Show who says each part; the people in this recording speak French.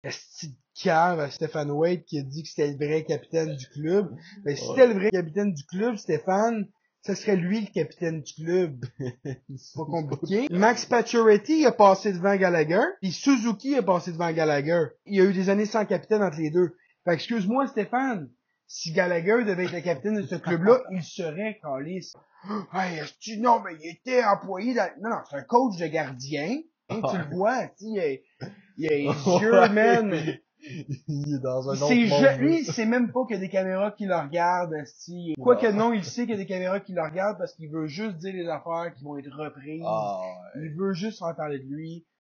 Speaker 1: esti de cave à Stéphane Waite qui a dit que c'était le vrai capitaine du club. Ben, si
Speaker 2: Ouais.
Speaker 1: c'était le vrai capitaine du club, Stéphane, ce serait lui le capitaine du club. C'est pas compliqué. Max Pacioretty a passé devant Gallagher, puis Suzuki a passé devant Gallagher. Il y a eu des années sans capitaine entre les deux. Fait que, excuse-moi, Stéphane, si Gallagher devait être le capitaine de ce club-là, il serait calice. Hey, est-ce que non, mais il était employé dans... Non, non, c'est un coach de gardien. Hein, tu le vois, tu sais, il a les yeux, man.
Speaker 2: Il est dans un
Speaker 1: C'est
Speaker 2: autre monde,
Speaker 1: lui,
Speaker 2: là.
Speaker 1: il sait même pas qu'il y a des caméras qui le regardent, esti. Quoique non, il sait qu'il y a des caméras qui le regardent parce qu'il veut juste dire les affaires qui vont être reprises.
Speaker 2: Ah, ouais.
Speaker 1: Il veut juste faire parler de lui.